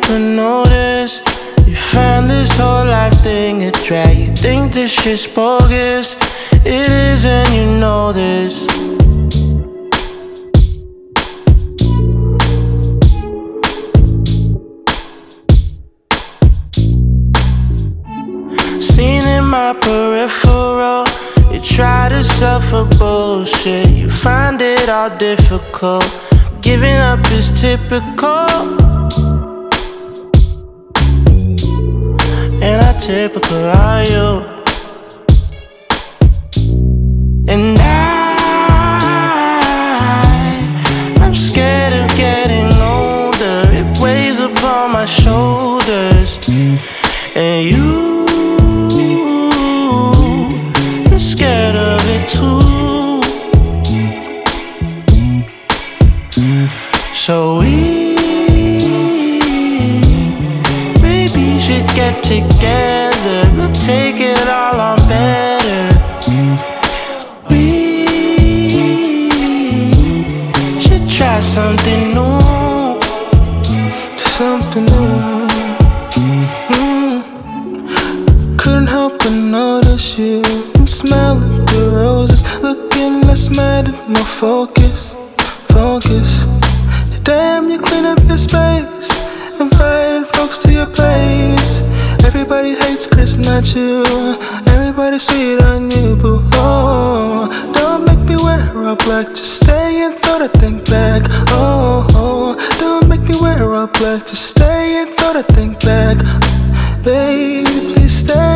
never noticed. You find this whole life thing a drag. You think this shit's bogus. It is, and you know this. Seen in my peripheral, you try to suffer bullshit. You find it all difficult. Giving up is typical. And how typical are you? And I'm scared of getting older. It weighs upon my shoulders. And you're scared of it too. So maybe should get together. We'll take it all on better. We should try something new. Something new. Couldn't help but notice you. I'm smelling the roses, looking less mad and more focus. Damn, you clean up your space, inviting folks to your place. Everybody hates Chris, not you. Everybody sweet on you, boo. Oh, don't make me wear all black. Just stay and throw that thing back. Oh, don't make me wear all black. Just stay and throw that thing back. Baby, please stay.